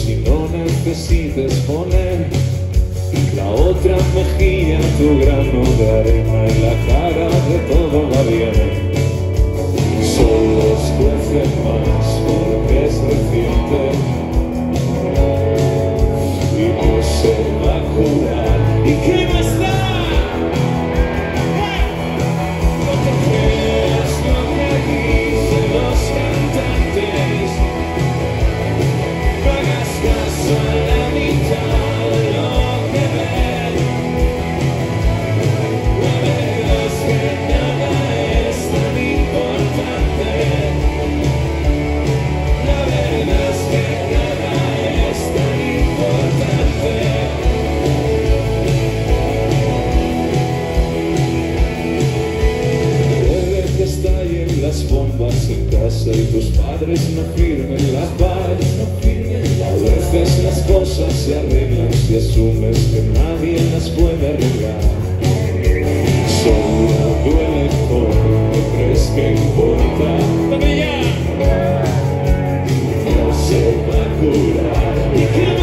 si no necesites poner la otra mejilla, tu grano de arena en la cara de todo va bien. Solo escuece más porque es reciente y no se va a curar. ¿Y qué más da? No te creas lo que dicen los cantantes, no hagas caso a la mitad de lo que ven. La verdad es que nada es tan importante. La verdad es que nada es tan importante. Puede que estallen las bombas en casa y tus padres no firmen la paz. A veces las cosas se arreglan si asumes que nadie las puede arreglar. Solo duele porque crees que importa. No se va a curar. ¿Y qué